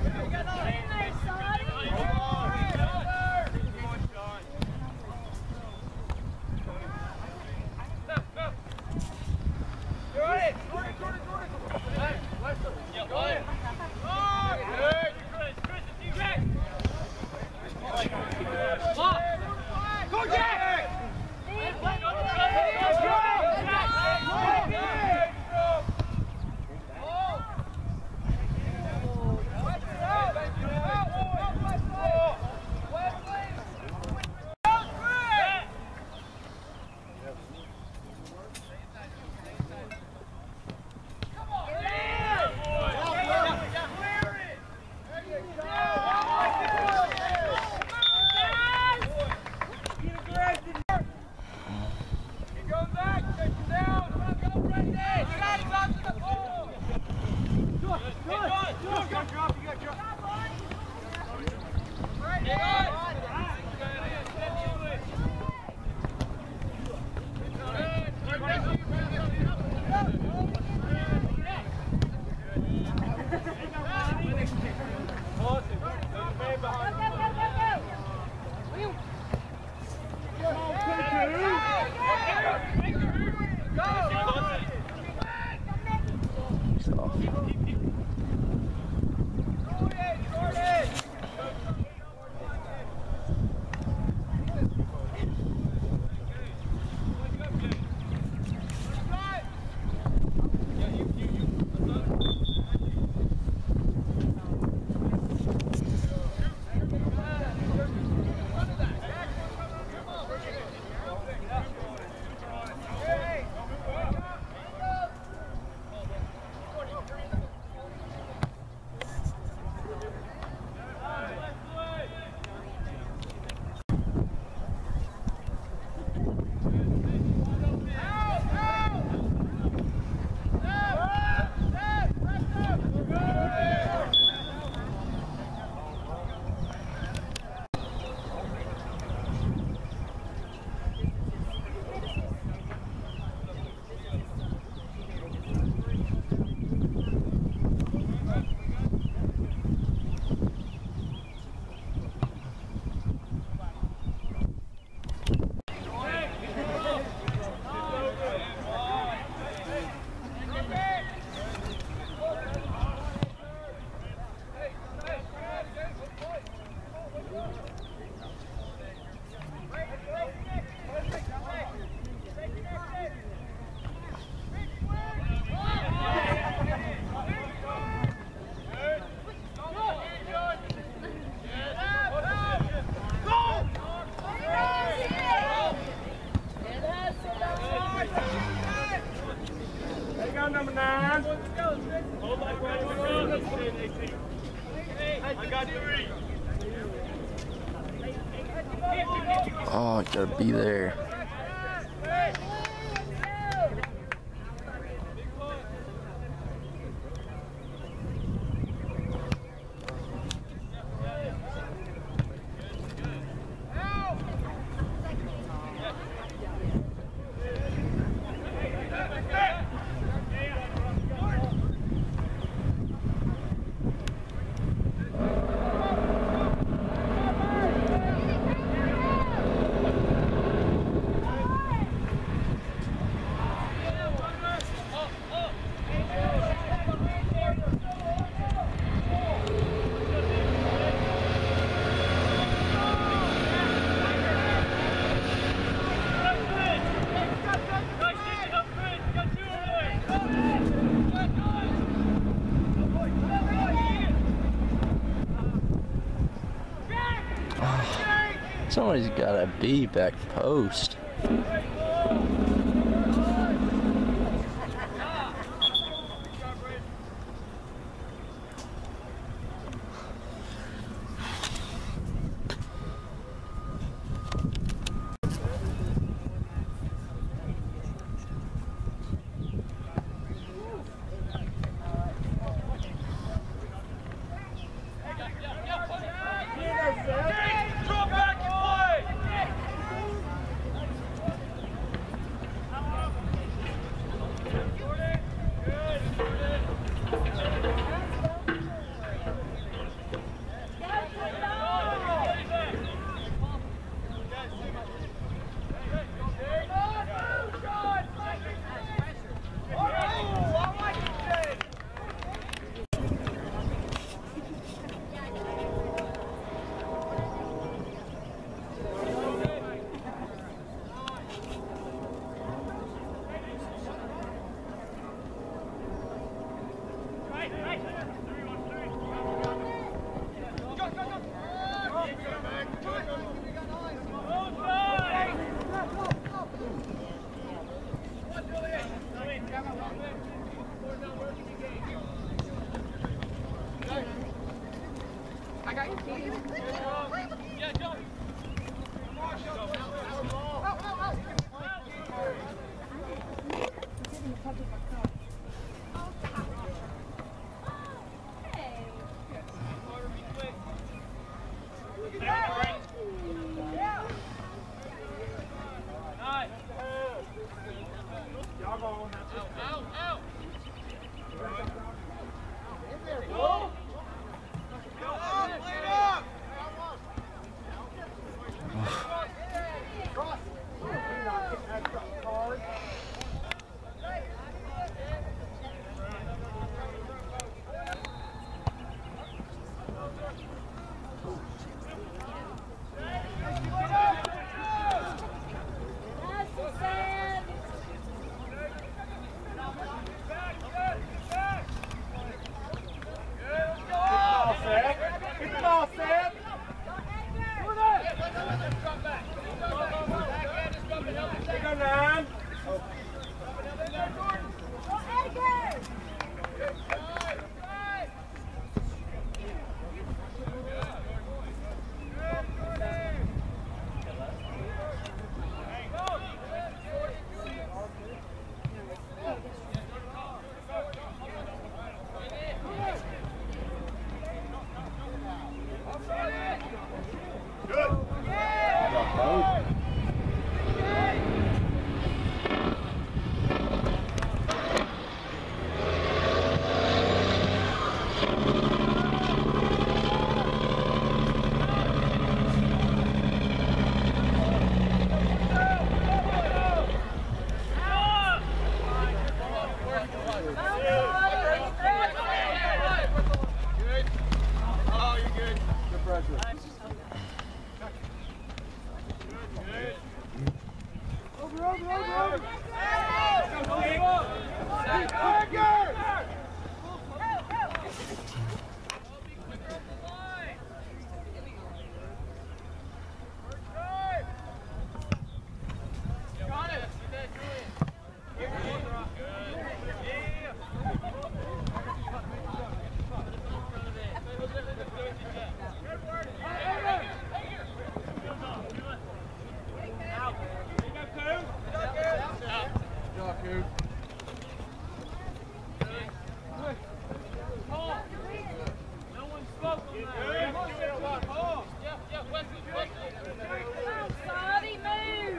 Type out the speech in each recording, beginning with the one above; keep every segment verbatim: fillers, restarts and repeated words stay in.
Oh, I gotta be there. Somebody's gotta be back post. I got your keys. Yeah, jump. Soddy, move!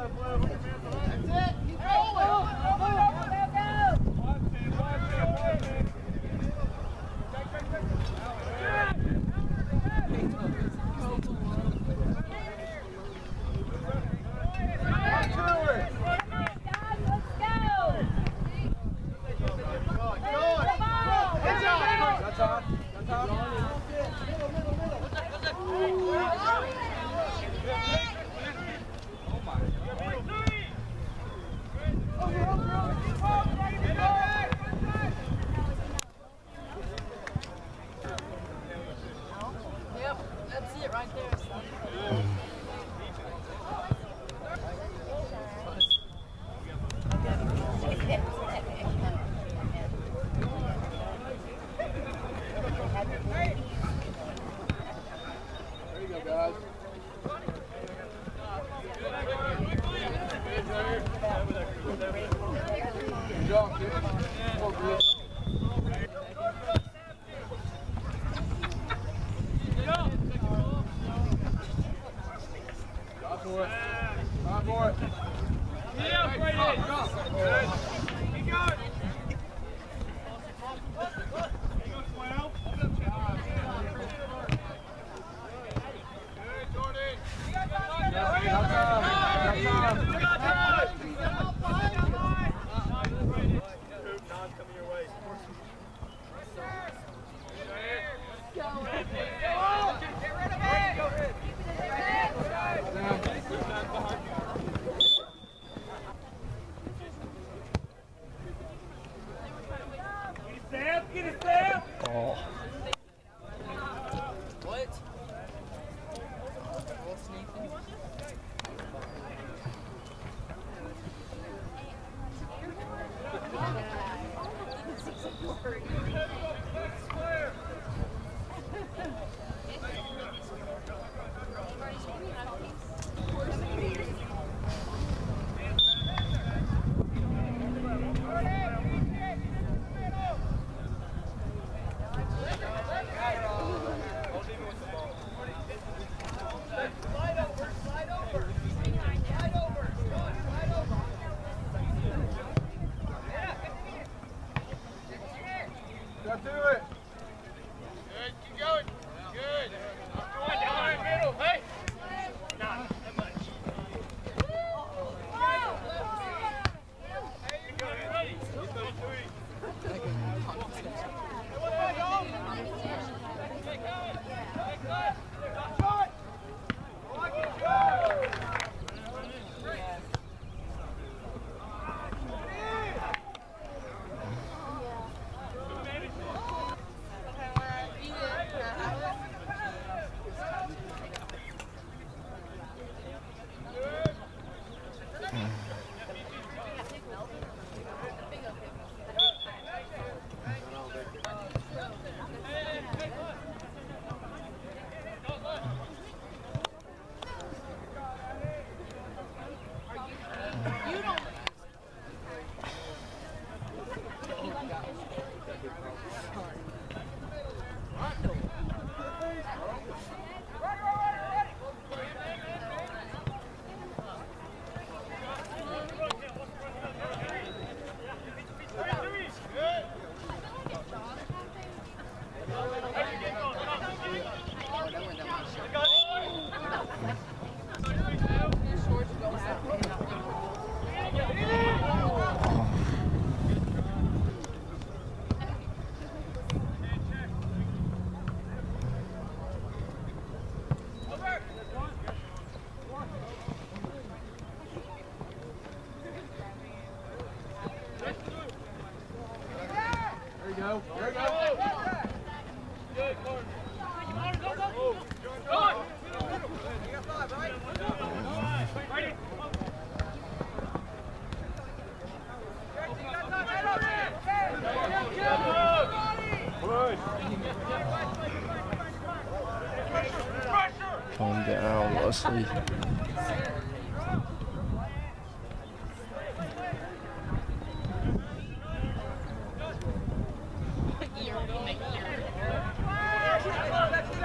Calm down, Leslie.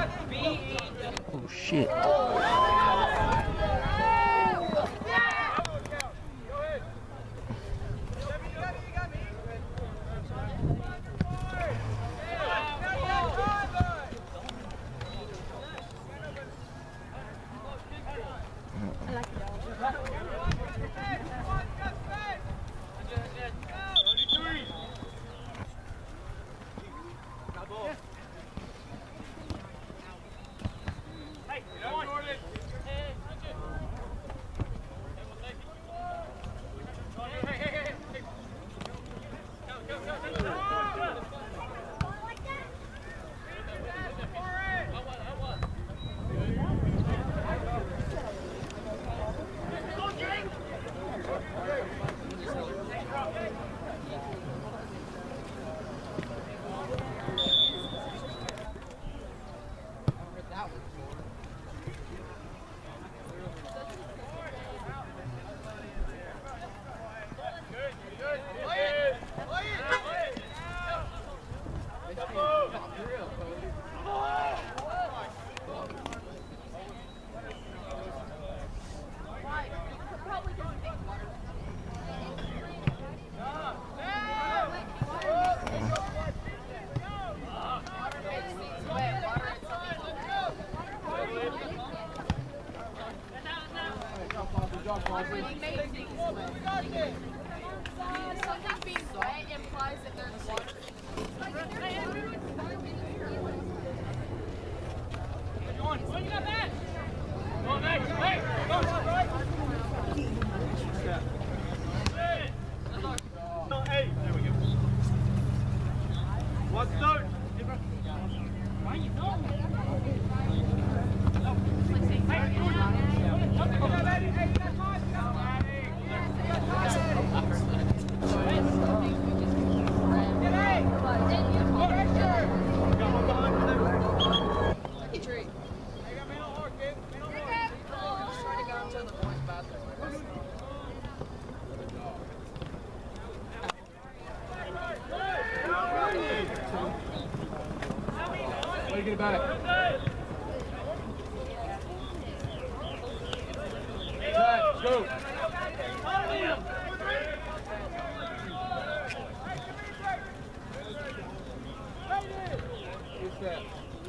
Oh shit. Something being wet implies that there's water. Get it back. Let's go. Who's that?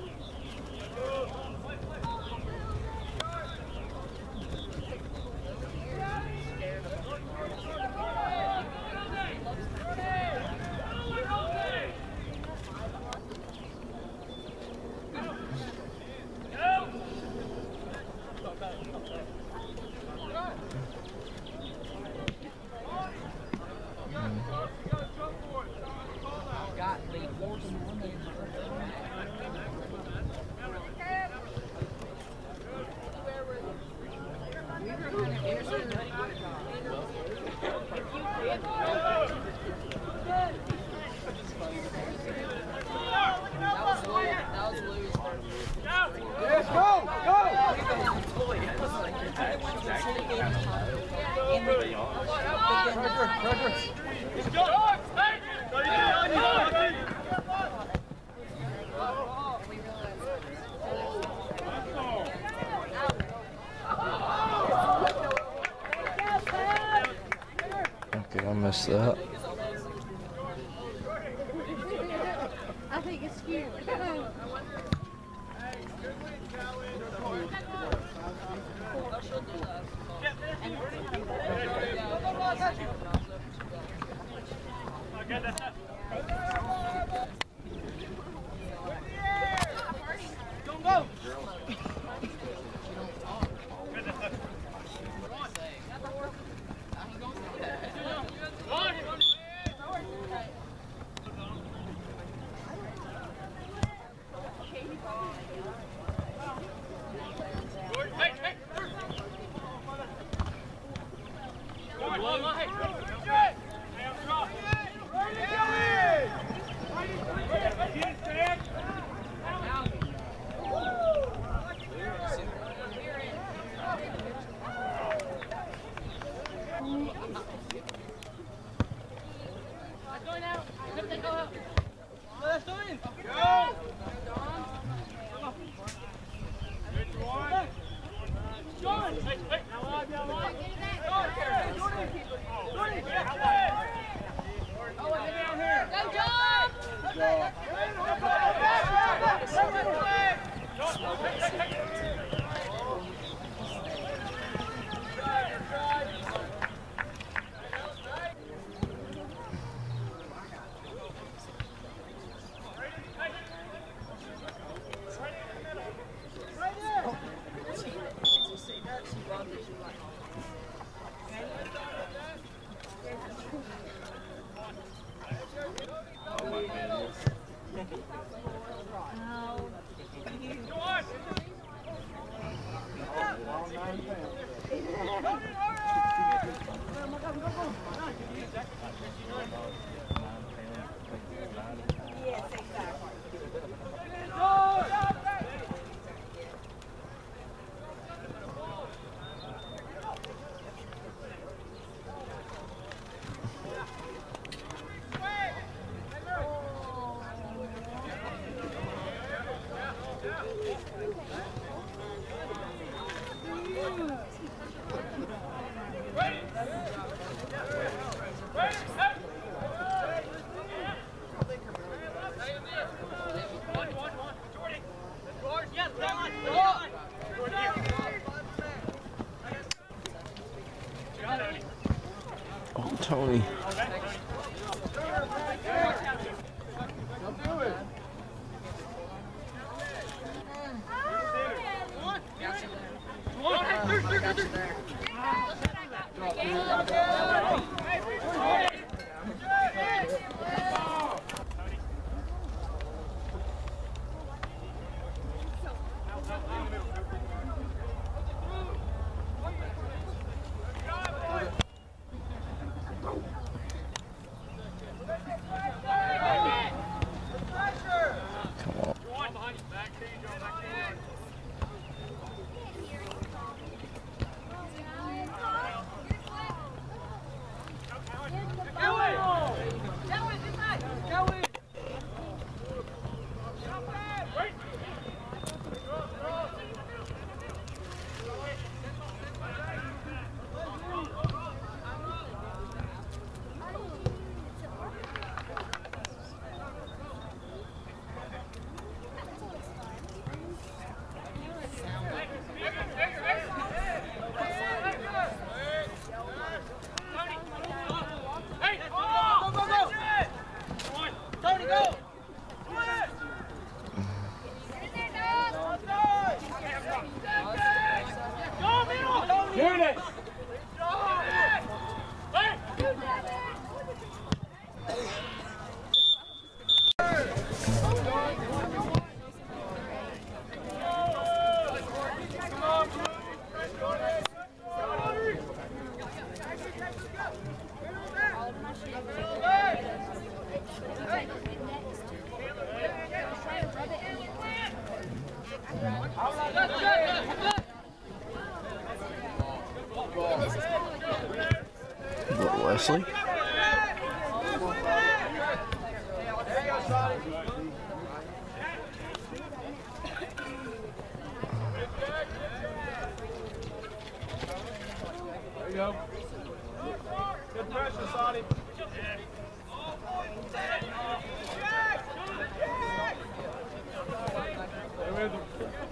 Okay, I missed that. I think it's cute. Don't go! John! Hey, hey! Oh, Tony. Wesley. There you go. Good pressure, Soddy. Stay with him.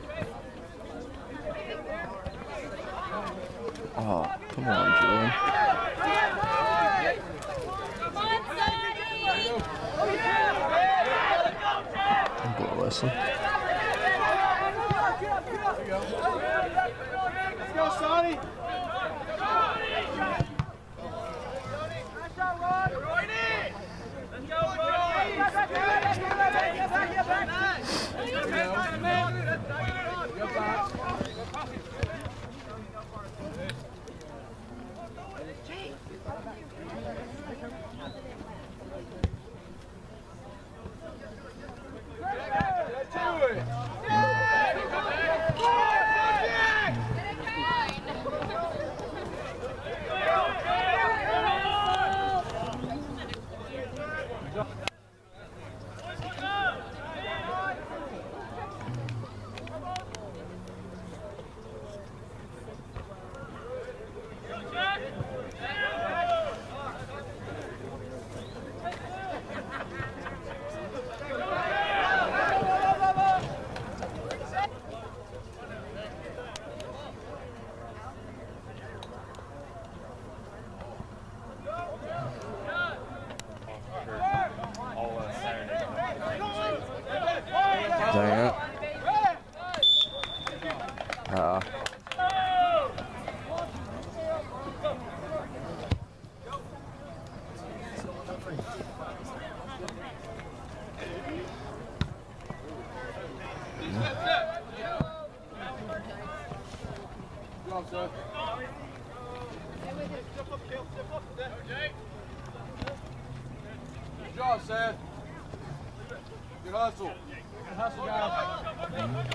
Oh, come on, Joey. Good, Wesley. Let's go, Soddy. job, Seth. Good hustle. Good hustle, guys.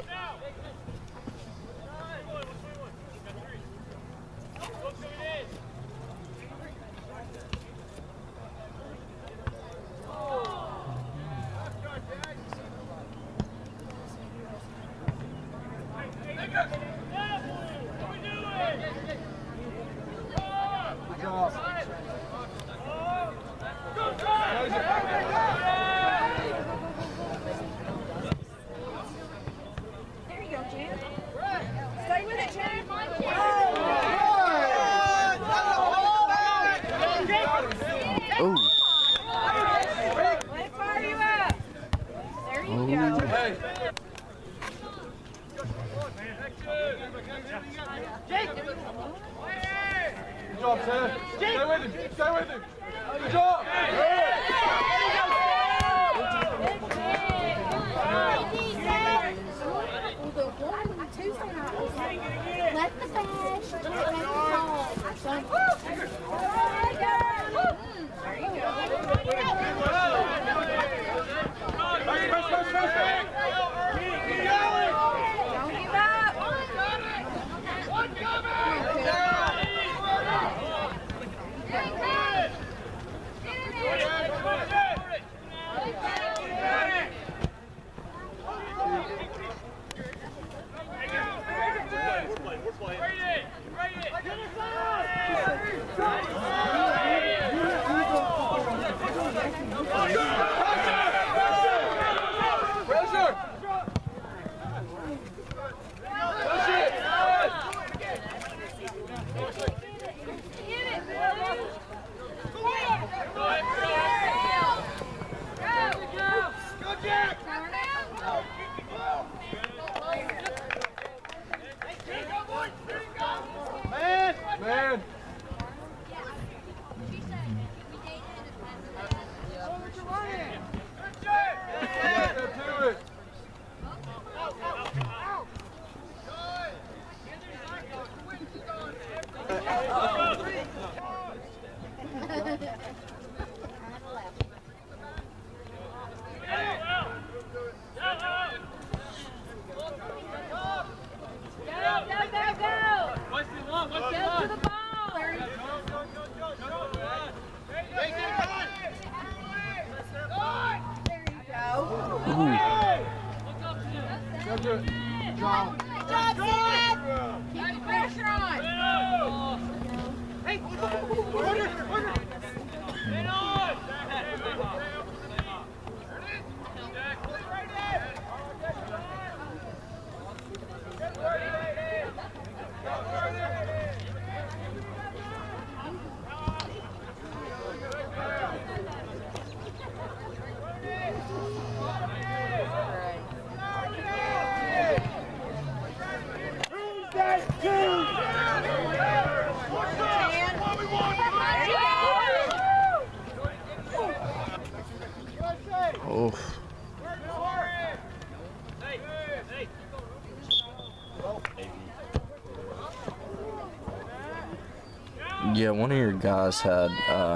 Yeah, one of your guys had uh,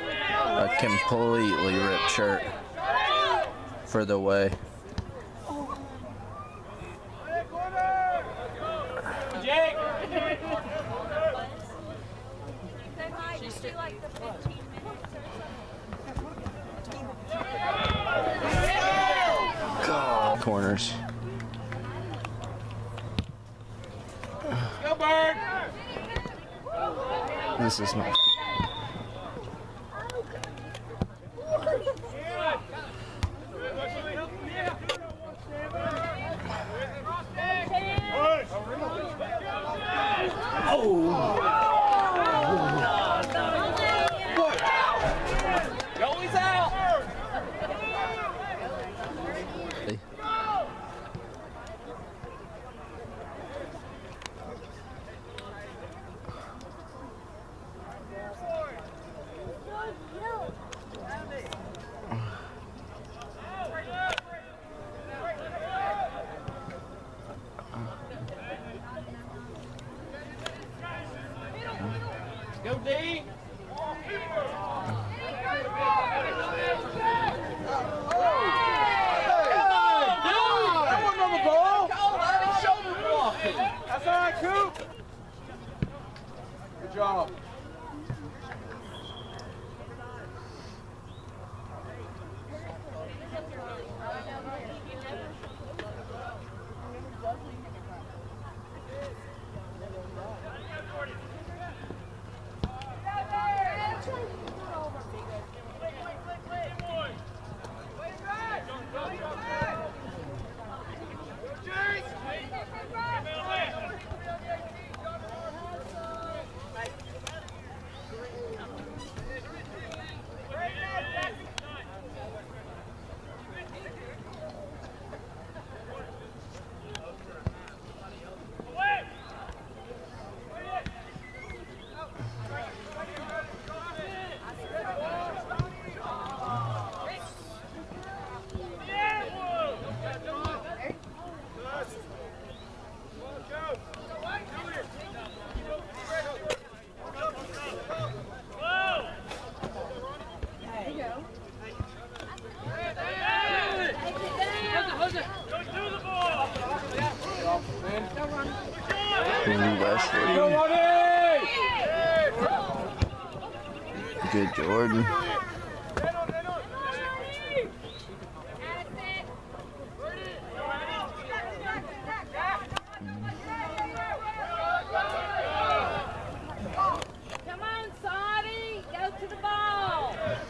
a completely ripped shirt for the way. Jake! She's do like the fifteen minutes or God. Corners. Go, Bird! This is not. Goalie's out! Go D! job. Good Jordan. Come on, Soddy, go to the ball.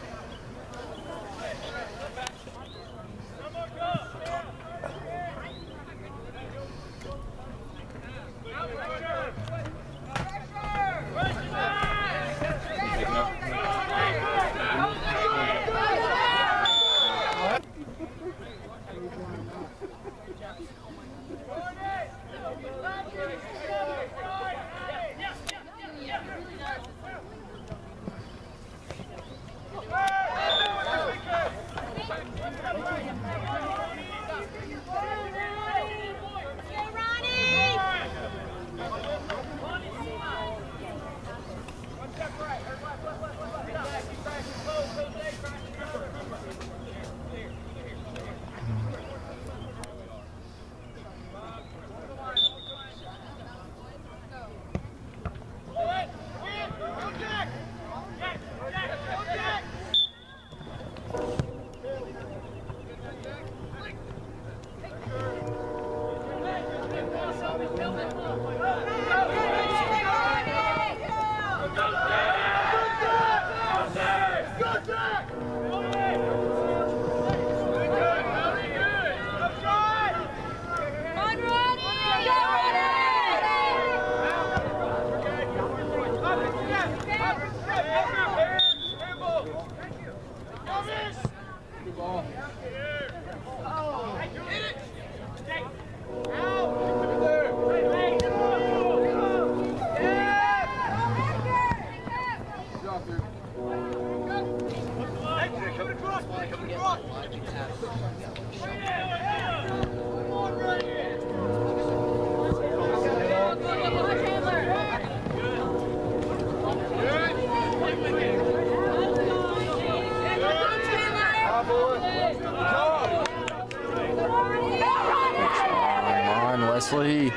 Wesley.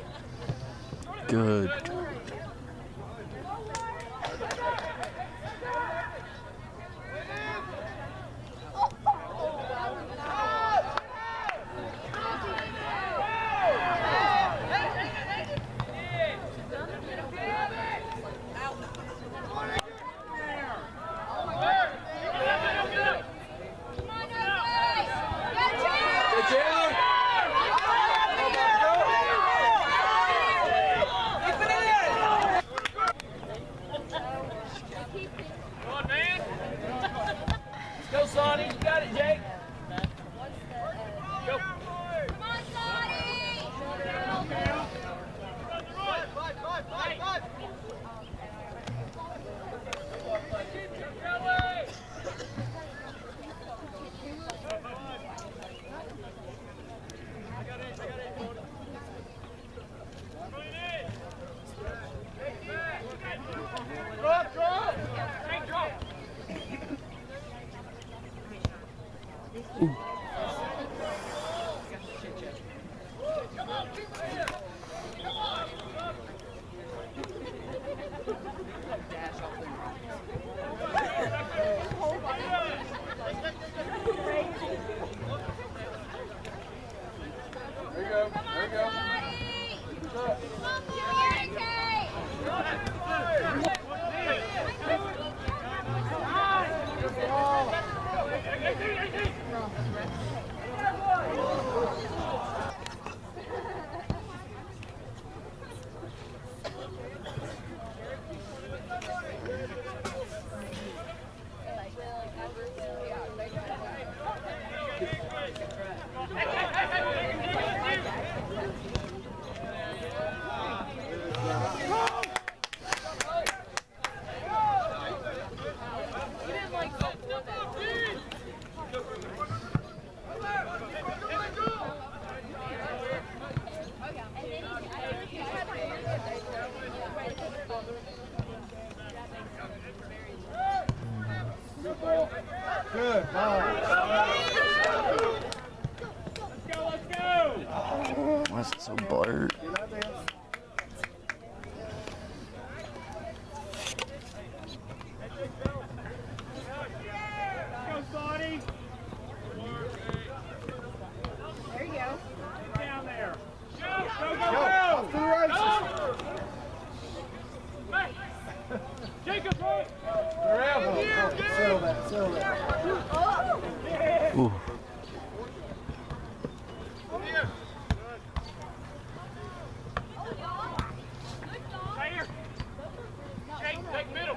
Good. Ronnie. You got it, Jake. Go. Come on, Soddy! Five, five, five, five. Drop, drop. Hey, drop. Come on, keep it in. Come on. There you go. There you go. Come on, Good ball. Let's go, let's go. Why is it so blurred? Go, Soddy. There you go. Get down there. Go, go, Go. go, Off to the races. go. Hey. Jacob, right. Around. Oh, settle that, settle that. Ooh. Right here. Jake, take middle.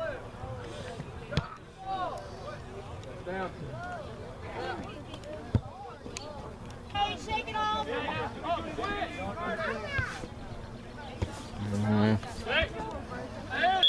Down. Hey, shake it off. Oh, quit. Mm-hmm. Hey. Hey.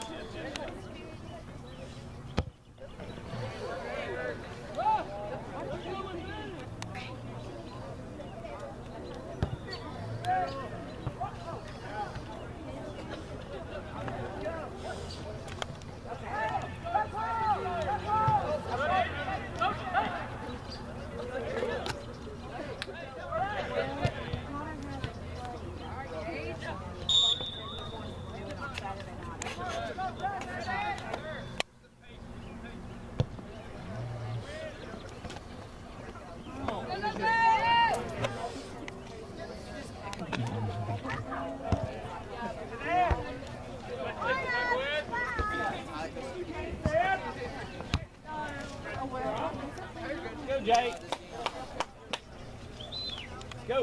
Go, Jake. Go.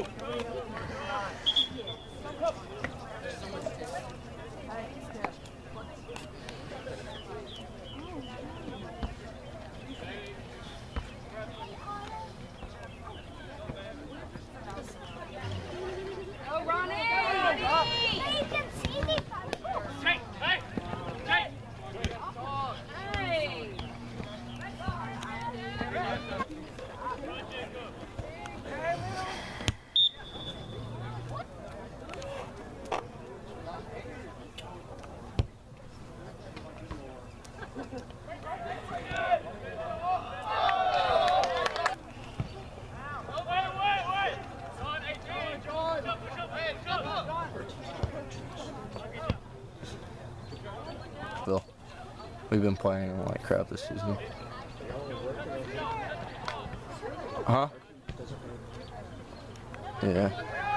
Go, Ronnie! Hey, you can see me. Jake, hey, Jake. Hey! Bill, we've been playing like crap this season. Huh? Yeah.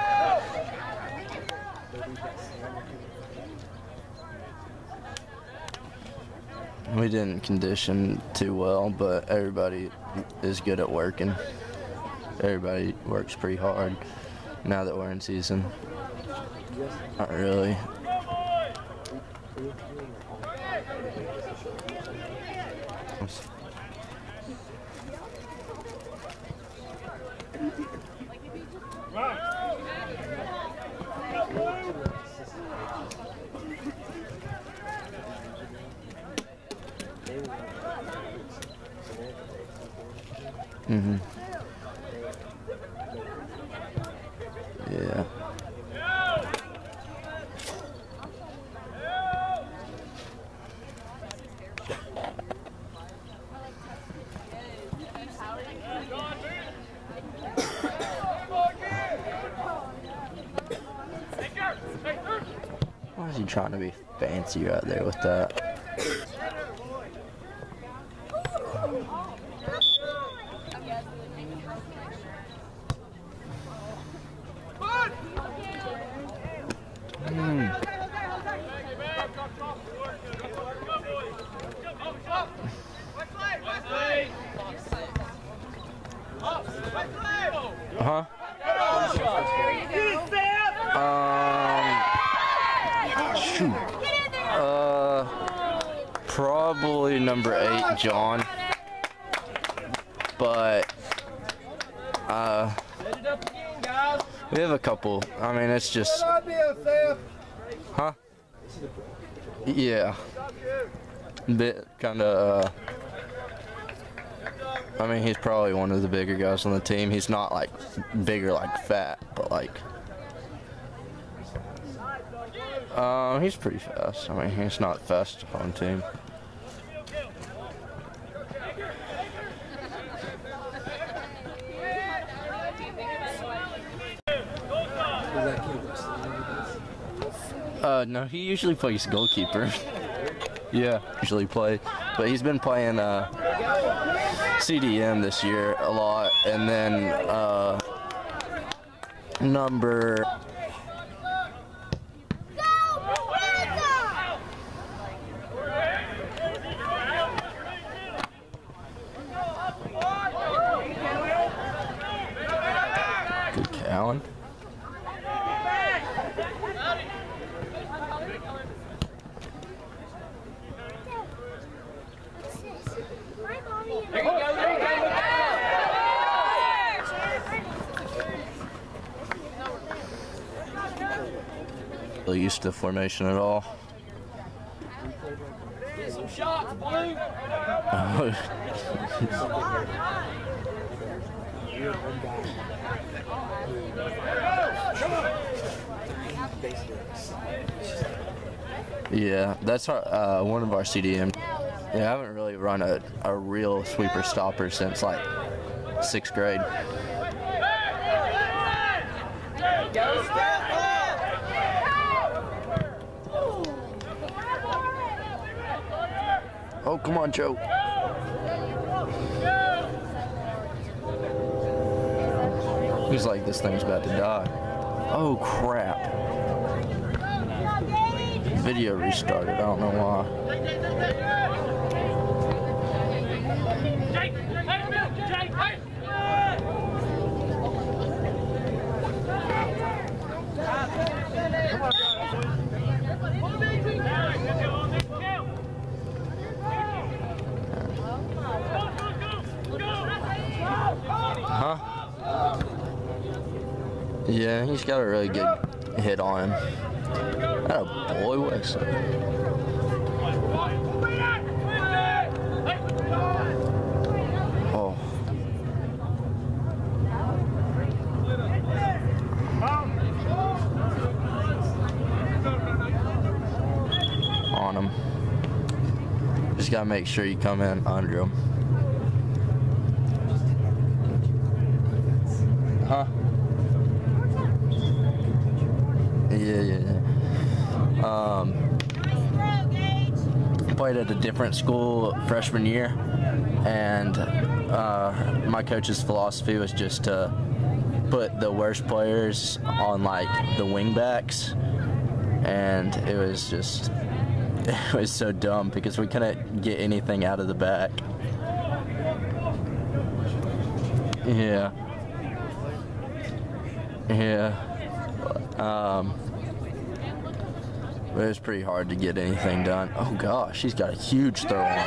We didn't condition too well, but everybody is good at working. Everybody works pretty hard now that we're in season. Not really. Mm-hmm. Yeah. Why is he trying to be fancy right there with that? Mm. Huh? Um, shoot. Uh, probably number eight, John. But, uh, we have a couple. I mean, it's just. Huh? Yeah. Bit kind of. Uh, I mean, he's probably one of the bigger guys on the team. He's not like bigger, like fat, but like. Uh, he's pretty fast. I mean, he's not fast on team. Uh, no, he usually plays goalkeeper. Yeah, usually play, but he's been playing uh, C D M this year a lot, and then uh, number. Good Callan. Really used to formation at all. Get some shots, Blue. Oh. Yeah, that's our, uh, one of our C D M. Yeah, I haven't really run a, a real sweeper stopper since like sixth grade. Oh, come on, Joe. He's like, this thing's about to die. Oh, crap. Video restarted. I don't know why. Huh? Yeah, he's got a really good hit on him. Oh boy, what's up? Oh. On him. Just gotta make sure you come in under him. Huh? Yeah, yeah, yeah. Um, played at a different school freshman year, and uh, my coach's philosophy was just to put the worst players on like the wing backs, and it was just it was so dumb because we couldn't get anything out of the back. Yeah. Yeah. Um, but it was pretty hard to get anything done. Oh gosh, he's got a huge throw on.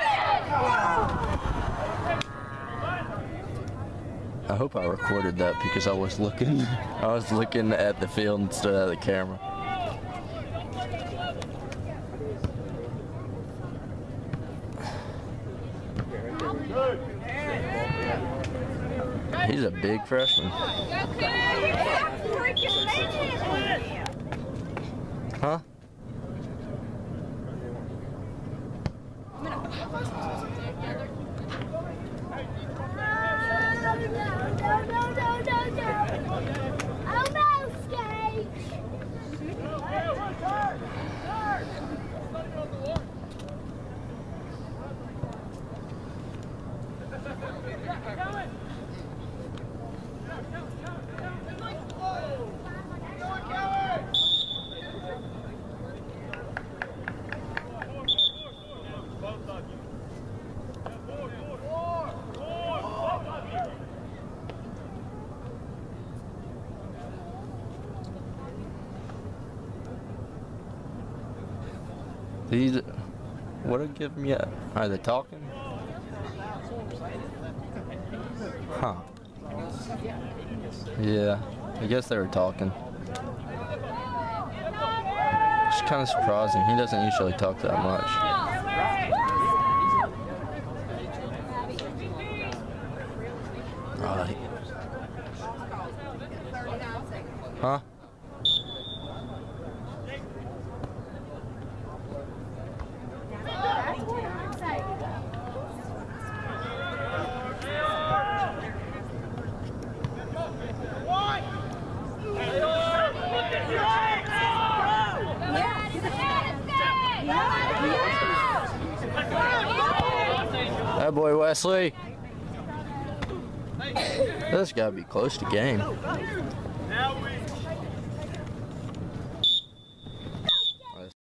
I hope I recorded that because I was looking I was looking at the field instead of the camera. He's a big freshman. Huh? These, what are giving me? A, are they talking? Huh? Yeah, I guess they were talking. It's kind of surprising. He doesn't usually talk that much. Uh, he, huh? That boy Wesley. This got to be close to game. Now we